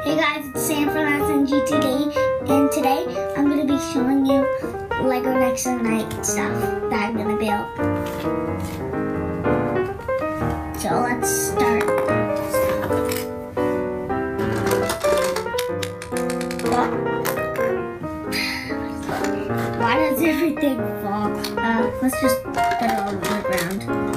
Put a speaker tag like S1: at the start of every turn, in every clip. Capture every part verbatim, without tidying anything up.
S1: Hey guys, it's Sam from S N G T V, and today I'm going to be showing you Lego Nexo Knights stuff that I'm going to build. So let's start. Why does everything fall? Uh, let's just put it all over the ground.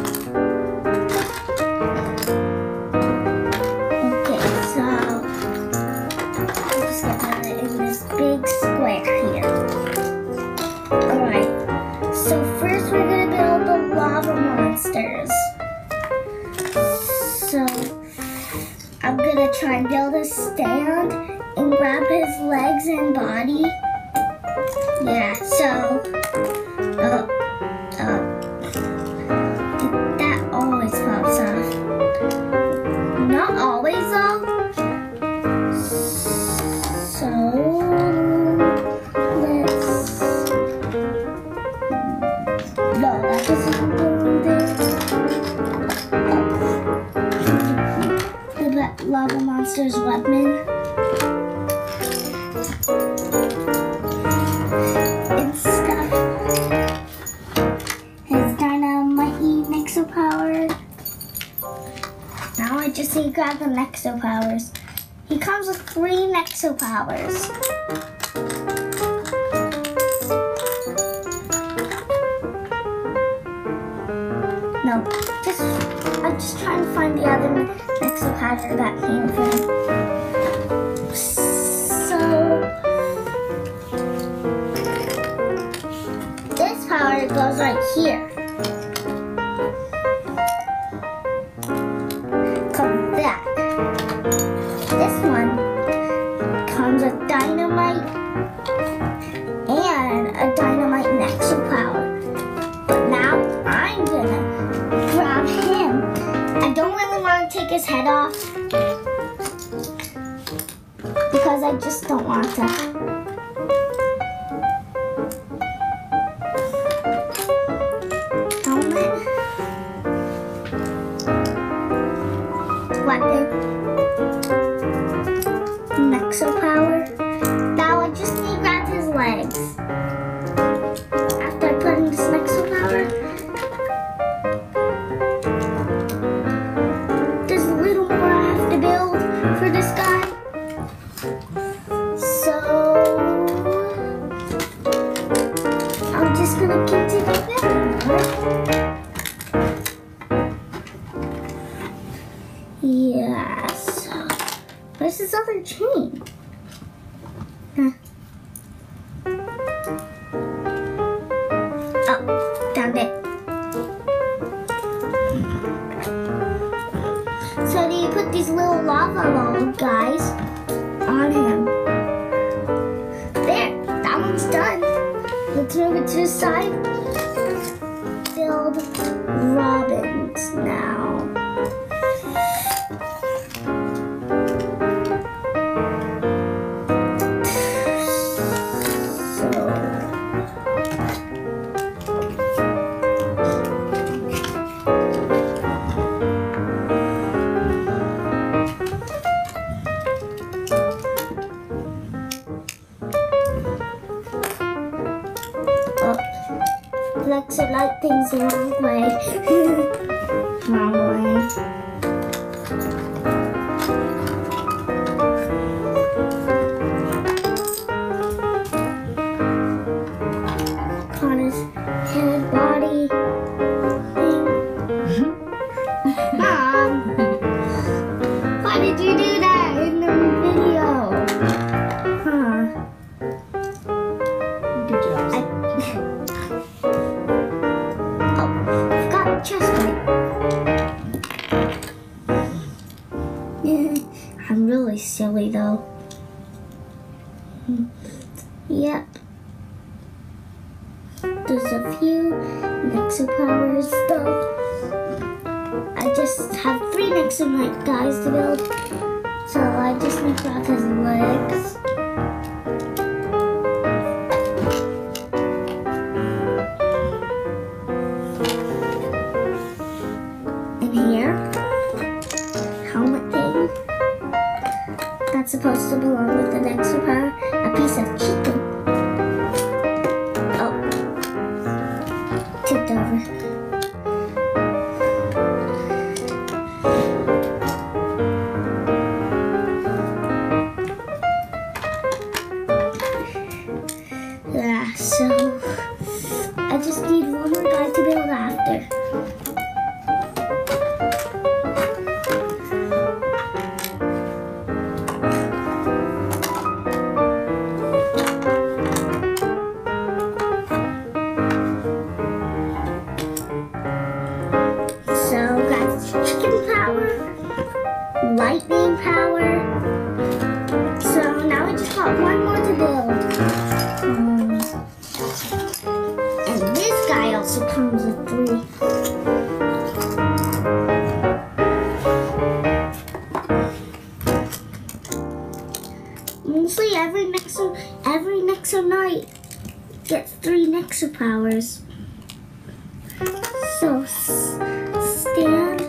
S1: Big square here. Alright, so first we're going to build the lava monsters. So I'm going to try and build a stand and grab his legs and body. Yeah, so uh, uh, that always pops off. Not always though. So lava monster's weapon and stuff. His dynamite Nexo power. Now I just need to grab the Nexo powers. He comes with three Nexo powers. No, just I'm just trying to find the other Nexo power that came from. So this power goes right here. Come that. This one comes with dynamite and a dynamite Nexo power. But now I'm gonna grab him. I don't really want to take his head off because I just don't want to. Helmet, weapon, Nexo power. Now I just need to grab his legs. After I put in this Nexo power, there's a little more I have to build for this guy. So I'm just gonna continue building, right? Yeah, so where's this other chain? Huh. Oh, found it. So do you put these little lava ball guys on him? There, that one's done. Let's move it to the side. Build robins now. Let's light things the wrong way. Wrong way. On his head, body, thing. Mom, why did you do that in the video? Huh?
S2: Good job.
S1: I Chest plate. I'm really silly though. Yep. There's a few Nexo powers though. I just have three Nexo Knight guys to build. So I just need to grab his legs. In here. Helmet thing. That's supposed to belong with the Nexo power. A piece of chicken. Oh. Tipped over. Yeah, so I just need one more guy to build after. So got chicken power, lightning power. So now I just got one more to build. Um, and this guy also comes with three. Mostly every Nexo, every Nexo Knight gets three Nexo powers. So stand,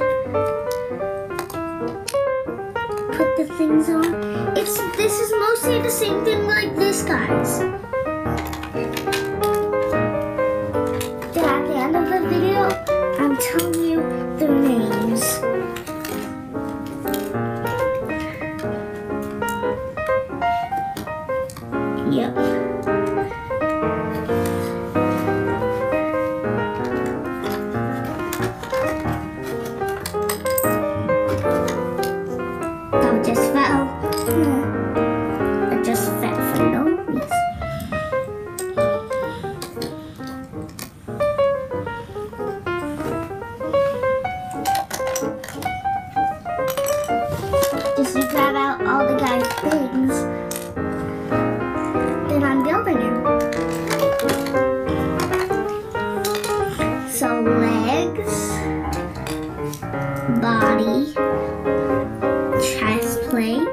S1: put the things on. It's this is mostly the same thing like this, guys. Then at the end of the video, I'm telling you their names. Yep. That just fell. Yeah. It just fell for no reason. Just to grab out all the guy's things. Then I'm building him. So legs, body, chest plate,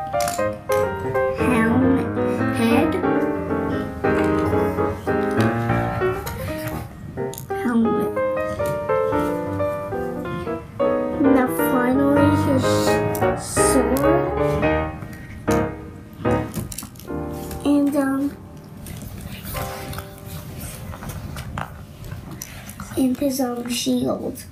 S1: helmet, head, helmet. Now finally his sword. And um and his own shield.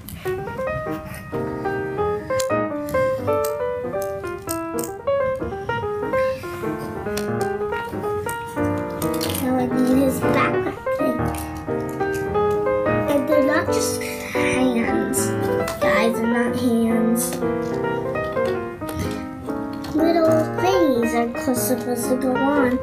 S1: Now I need his backpack thing. And they're not just hands. Guys, they're not hands. Little thingies are supposed to go on.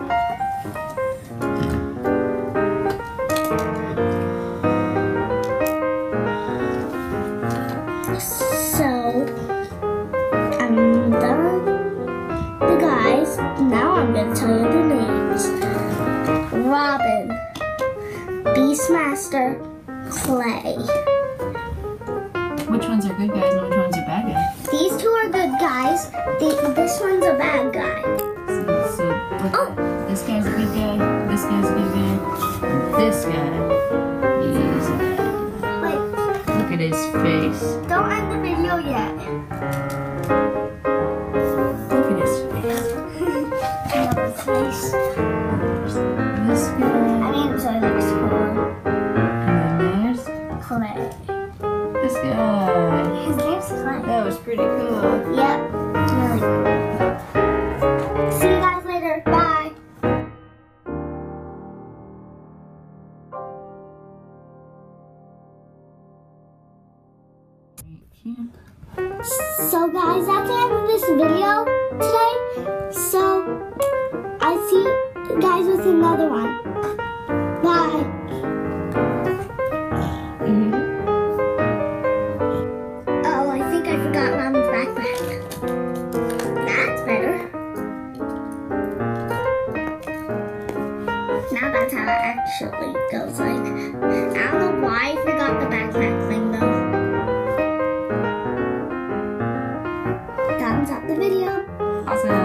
S1: So, I'm done the guys. Now I'm going to tell you the names. Robin, Beastmaster, Clay.
S2: Which ones are good guys and which ones are bad guys?
S1: These two are good guys. The, this one's a bad guy.
S2: So, so look,
S1: Oh.
S2: this guy's a good guy, this guy's a good guy, and this guy, he's a bad.
S1: Wait,
S2: Look at his face.
S1: don't end the video yet.
S2: Look at his face.
S1: Another face.
S2: This
S1: I
S2: guy,
S1: mean, so it looks cool.
S2: and then there's
S1: Clay.
S2: this guy.
S1: His name's Clay.
S2: That was pretty cool.
S1: Yep, really cool. See you guys later. Bye. So guys, that's the end of this video today. So I see you guys with another one. Bye.
S2: Mm-hmm.
S1: Oh, I think I forgot Mom's backpack. That's better. Now that's how it actually goes. Like, I don't know why I forgot the backpack thing though. Thumbs up the video.
S2: Awesome.